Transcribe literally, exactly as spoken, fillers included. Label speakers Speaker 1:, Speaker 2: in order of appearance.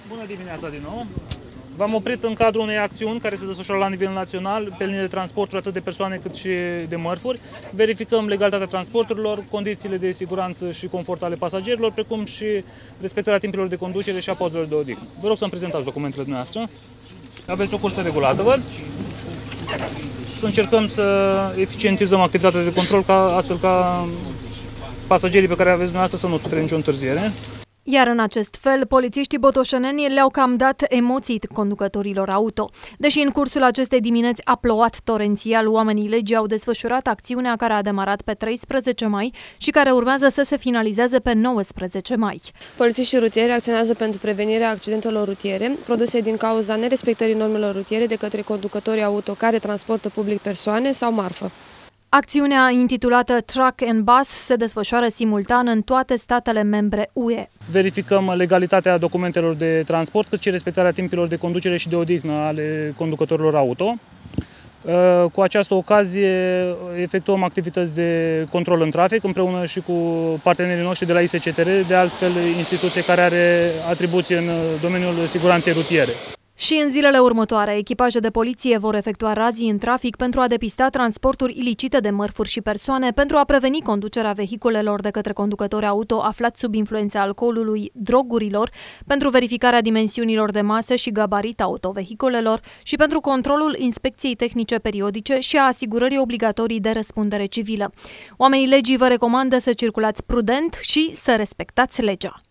Speaker 1: Bună dimineața din nou! V-am oprit în cadrul unei acțiuni care se desfășoară la nivel național pe linie de transporturi atât de persoane cât și de mărfuri. Verificăm legalitatea transporturilor, condițiile de siguranță și confort ale pasagerilor, precum și respectarea timpurilor de conducere și a pauzelor de odihnă. Vă rog să-mi prezentați documentele noastre. Aveți o cursă regulată, văd. Să încercăm să eficientizăm activitatea de control ca, astfel ca pasagerii pe care aveți dumneavoastră să nu sufere nicio întârziere.
Speaker 2: Iar în acest fel, polițiștii botoșeneni le-au cam dat emoții conducătorilor auto. Deși în cursul acestei dimineți a plouat torențial, oamenii legii au desfășurat acțiunea care a demarat pe treisprezece mai și care urmează să se finalizeze pe nouăsprezece mai.
Speaker 3: Polițiștii rutieri acționează pentru prevenirea accidentelor rutiere produse din cauza nerespectării normelor rutiere de către conducătorii auto care transportă public persoane sau marfă.
Speaker 2: Acțiunea intitulată Truck and Bus se desfășoară simultan în toate statele membre U E.
Speaker 1: Verificăm legalitatea documentelor de transport, cât și respectarea timpilor de conducere și de odihnă ale conducătorilor auto. Cu această ocazie efectuăm activități de control în trafic împreună și cu partenerii noștri de la I S C T R, de altfel instituție care are atribuție în domeniul siguranței rutiere.
Speaker 2: Și în zilele următoare, echipaje de poliție vor efectua razii în trafic pentru a depista transporturi ilicite de mărfuri și persoane, pentru a preveni conducerea vehiculelor de către conducători auto aflați sub influența alcoolului, drogurilor, pentru verificarea dimensiunilor de masă și gabarit autovehiculelor și pentru controlul inspecției tehnice periodice și a asigurării obligatorii de răspundere civilă. Oamenii legii vă recomandă să circulați prudent și să respectați legea.